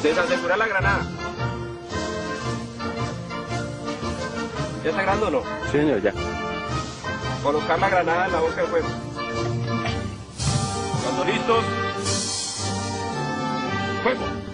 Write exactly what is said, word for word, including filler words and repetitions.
Desasegurar la granada. ¿Ya está grande o no? Sí, señor, ya. Colocar la granada en la boca del fuego. Cuando listos, fuego.